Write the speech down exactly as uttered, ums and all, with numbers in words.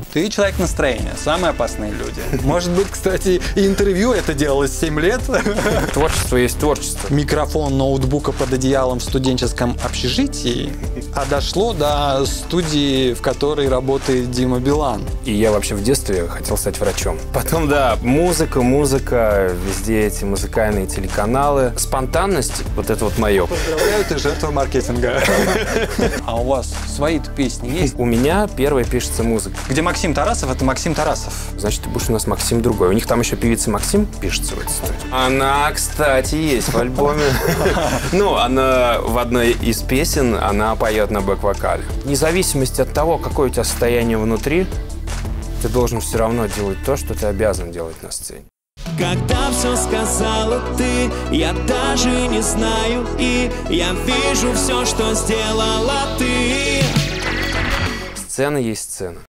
Ты человек настроения, самые опасные люди. Может быть, кстати, и интервью это делалось семь лет. Творчество есть творчество. Микрофон ноутбука под одеялом в студенческом общежитии, а дошло до студии, в которой работает Дима Билан. И я вообще в детстве хотел стать врачом. Потом, да, музыка, музыка, везде эти музыкальные телеканалы. Спонтанность, вот это вот мое. Поздравляю, ты жертва маркетинга. А у вас свои-то песни есть? У меня первая пишется музыка. Где Максим Тарасов, это Максим Тарасов. Значит, ты будешь у нас Максим другой. У них там еще певица Максим пишется в этой истории. Она, кстати, есть в альбоме. Ну, она в одной из песен, она поет на бэк-вокале. Вне зависимости от того, какое у тебя состояние внутри, ты должен все равно делать то, что ты обязан делать на сцене. Когда все сказала ты, я даже не знаю, и я вижу все, что сделала ты. Сцена есть сцена.